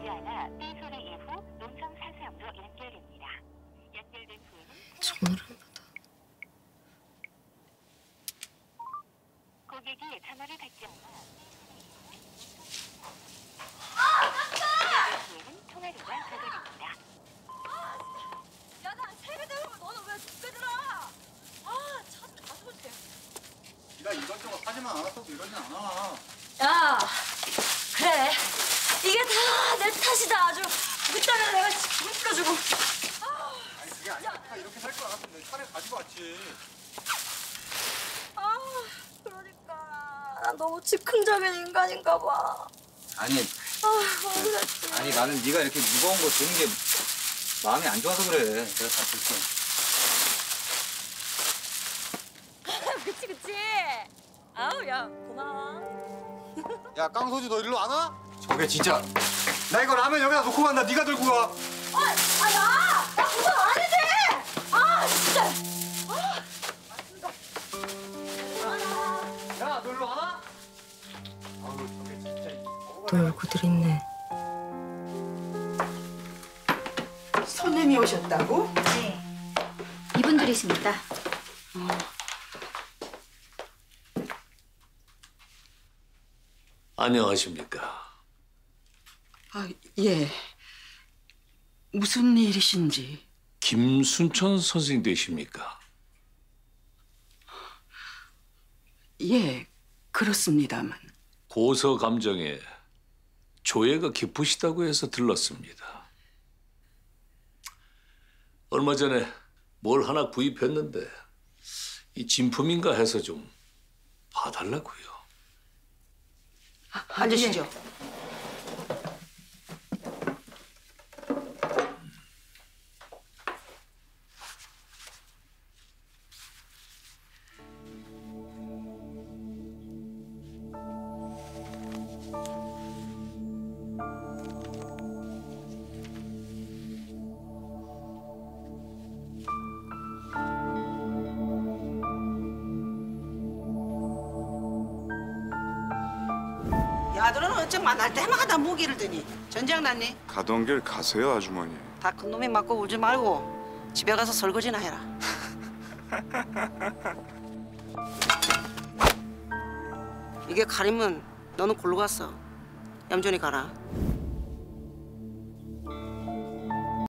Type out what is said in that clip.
않아 B 소리 이후 음성 사서형으로 연결됩니다. 연결된 후에는 전화를 안 받아. 고객이 전화를 받지 않아 후에는 통화료가 부과됩니다. 야, 나 세배 들으면 너는 왜 두배 들어? 참 가슴 돼. 네가 이것저것 사지만 않았어도 이러진 않아. 야, 그래. 이게 다 내 탓이다. 아주 그때는 내가 돈 풀어주고. 아니 그게 아니라 네가 이렇게 살 줄 알았으면 내 차를 가지고 왔지. 그러니까 난 너무 즉흥적인 인간인가 봐. 아니, 억울했지. 아니 나는 네가 이렇게 무거운 거 드는 게 마음이 안 좋아서 그래. 내가 다 들게. 그치. 아우, 야, 고마워. 야 깡소지 너 일로 안 와? 저게 진짜. 나 이거 라면 여기다 놓고 간다. 네가 들고 가. 나 그건 아니지. 진짜. 야 너 일로 안 와? 아우 저게 진짜. 또 얼굴들 있네. 손님이 오셨다고? 네. 이분들이십니다. 안녕하십니까. 아, 예. 무슨 일이신지. 김순천 선생님 되십니까? 예, 그렇습니다만. 고서 감정에 조예가 깊으시다고 해서 들렀습니다. 얼마 전에 뭘 하나 구입했는데 이 진품인가 해서 좀 봐달라고요. 앉으시죠. 야들은 어째 만날 때마다 무기를 드니? 전쟁 났니? 가던 길 가세요, 아주머니. 다 큰 놈이 맞고 울지 말고 집에 가서 설거지나 해라. 이게 칼이면 너는 골로 갔어. 얌전히 가라.